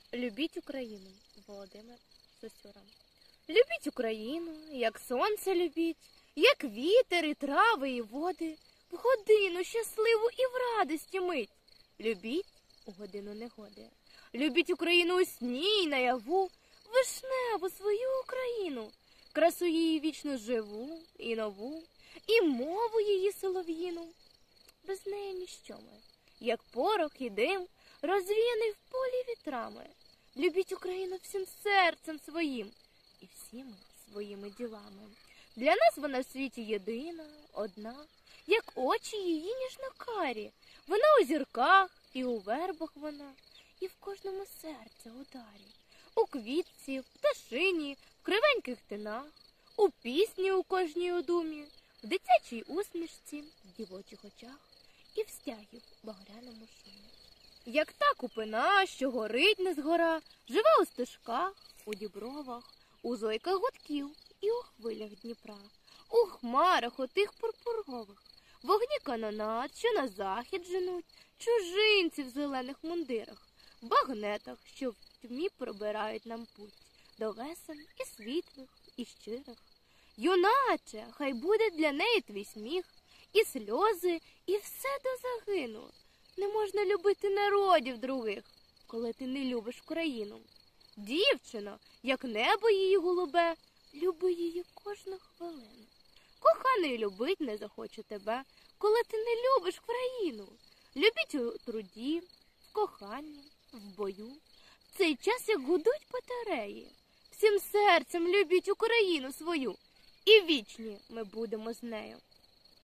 Любіть Україну, Володимир Сосюра. Любіть Україну, як сонце любіть, як вітер і трави і води, в годину щасливу і в радості мить. Любіть у годину негоди. Любіть Україну у сні й наяву, вишневу свою Україну, красу її вічно живу і нову, і мову її солов'їну. Без неї ніщо ми, як порох і дим, розвіяний в полі вітрами. Любіть Україну всім серцем своїм і всіми своїми ділами. Для нас вона в світі єдина, одна, як очі її ніжно-карі. Вона у зірках і у вербах вона, і в кожному серця ударі. У квітці, в пташині, в кривеньких тинах, у пісні у кожній у думі, в дитячій усмішці, в дівочих очах і в стягів багряному шумі. Як та купина, що горить не згора, живе у стежках, у дібровах, у зойках гудків і у хвилях Дніпра, у хмарах отих пурпурових, вогні канонад, що на захід женуть, чужинці в зелених мундирах, в багнетах, що в тьмі пробирають нам путь, до весен і світлих, і щирих. Юначе, хай буде для неї твій сміх, і сльози, і все до загину. Не можна любити народів других, коли ти не любиш країну. Дівчино, як небо її голубе, люби її кожну хвилину. Коханий любить не захоче тебе, коли ти не любиш країну. Любіть у труді, в коханні, в бою, в цей час, як гудуть батареї. Всім серцем любіть Україну свою, і вічні ми будемо з нею.